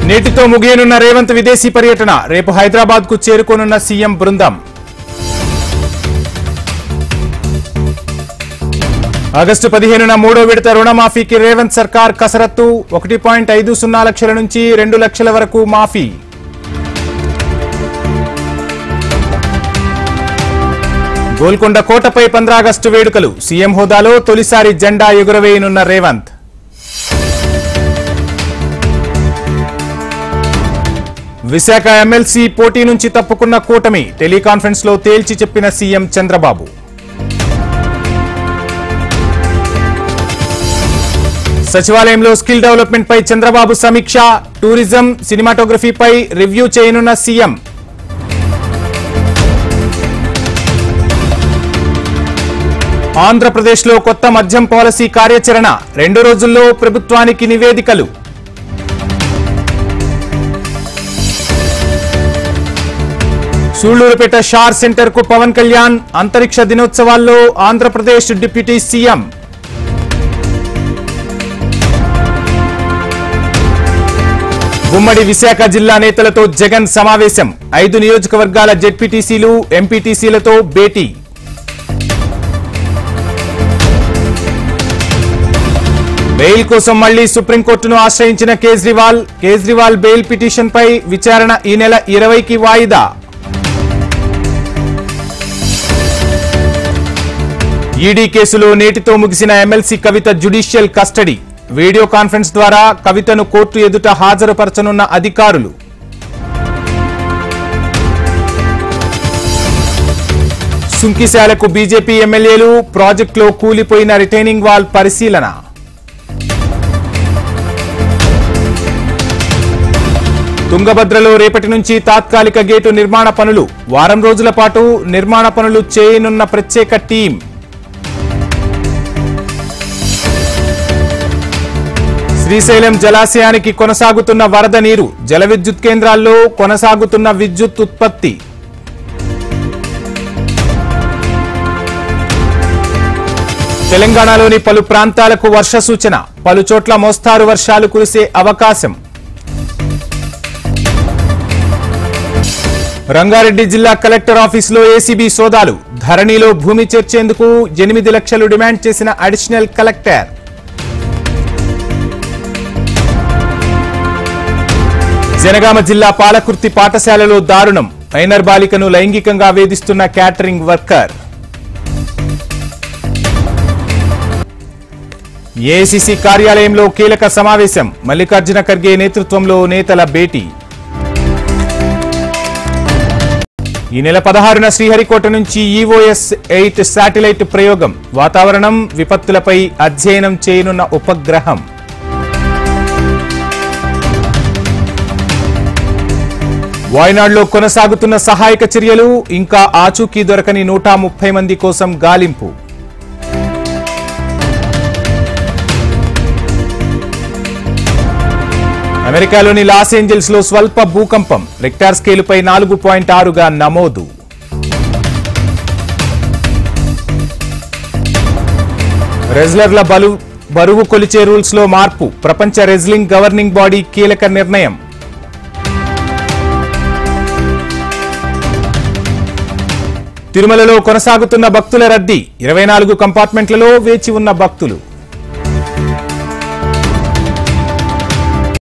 నేటితో ముగియనున్న రేవంత్ విదేశీ పర్యటన రేపు హైదరాబాద్ కు చేరుకోనున్న సీఎం బృందం. ఆగస్టు 15న మూడో విడత రుణమాఫీకి రేవంత్ సర్కార్ కసరత్తు. 1.50 లక్షల నుంచి 2 లక్షల వరకు మాఫీ. గోల్కొండ కోటపై 15 ఆగస్టు వేడుకలు. సీఎం హోదాలో తొలిసారి జెండా ఎగురవేయనున్న రేవంత్. విశాఖ ఎమ్మెల్సీ పోటీ నుంచి తప్పుకున్న కూటమి టెలికాన్ఫరెన్స్ లో తేల్చి చెప్పిన సీఎం చంద్రబాబు. సచివాలయంలో స్కిల్ డెవలప్మెంట్ పై చంద్రబాబు సమీక్ష. టూరిజం, సినిమాటోగ్రఫీపై రివ్యూ చేయనున్న సీఎం. ఆంధ్రప్రదేశ్లో కొత్త మద్యం పాలసీ కార్యాచరణ. 2 రోజుల్లో ప్రభుత్వానికి నివేదికలు. సూళ్లూరుపేట షార్ సెంటర్ కు పవన్ కళ్యాణ్. అంతరిక్ష దినోత్సవాల్లో ఆంధ్రప్రదేశ్ డిప్యూటీ సీఎం. ఉమ్మడి విశాఖ జిల్లా నేతలతో జగన్ సమావేశం. 5 నియోజకవర్గాల జెడ్పీటీసీలు, ఎంపీటీసీలతో భేటీ. బెయిల్ కోసం మళ్లీ సుప్రీంకోర్టును ఆశ్రయించిన కేజ్రీవాల్ బెయిల్ పిటిషన్ పై విచారణ ఈ నెల 20కి వాయిదా. ఈడీ కేసులో నేటితో ముగిసిన MLC Kavitha judicial custody. Video conference ద్వారా కవితను కోర్టు ఎదుట హాజరుపరచనున్న అధికారులు. సుంకిశాలకు బీజేపీ ఎమ్మెల్యేలు. ప్రాజెక్టులో కూలిపోయిన రిటైనింగ్ వాల్ పరిశీలన. తుంగభద్రలో రేపటి నుంచి తాత్కాలిక గేటు నిర్మాణ పనులు. వారం రోజుల పాటు నిర్మాణ పనులు చేయనున్న ప్రత్యేక టీం. శ్రీశైలం జలాశయానికి కొనసాగుతున్న వరద నీరు. జల విద్యుత్ కేంద్రాల్లో కొనసాగుతున్న విద్యుత్ ఉత్పత్తి. తెలంగాణలోని పలు ప్రాంతాలకు వర్ష సూచన. పలు చోట్ల మోస్తారు వర్షాలు కురిసే అవకాశం. రంగారెడ్డి జిల్లా కలెక్టర్ ఆఫీసులో ఏసీబీ సోదాలు. ధరణిలో భూమి చేర్చేందుకు 8 లక్షలు డిమాండ్ చేసిన అడిషనల్ కలెక్టర్. జనగామ జిల్లా పాలకుర్తి పాఠశాలలో దారుణం. మైనర్ బాలికను లైంగికంగా వేధిస్తున్న క్యాటరింగ్ వర్కర్. ఏఐసీసీ కార్యాలయంలో కీలక సమావేశం. మల్లికార్జున ఖర్గే నేతృత్వంలో నేతల భేటీ. ఈ నెల 16న శ్రీహరికోట నుంచి ఈఓఎస్ 8 శాటిలైట్ ప్రయోగం. వాతావరణం, విపత్తులపై అధ్యయనం చేయనున్న ఉపగ్రహం. వాయనాడ్లో కొనసాగుతున్న సహాయక చర్యలు. ఇంకా ఆచూకీ దొరకని 130 మంది కోసం గాలింపు. అమెరికాలోని లాస్ ఏంజల్స్ లో స్వల్ప భూకంపం. రిక్టార్ స్కేలుపై 4.6గా నమోదు. రెజ్లర్ల బరువు కొలిచే రూల్స్ లో మార్పు. ప్రపంచ రెజ్లింగ్ గవర్నింగ్ బాడీ కీలక నిర్ణయం. తిరుమలలో కొనసాగుతున్న భక్తుల రద్దీ. 24 కంపార్ట్మెంట్లలో వేచి ఉన్న భక్తులు.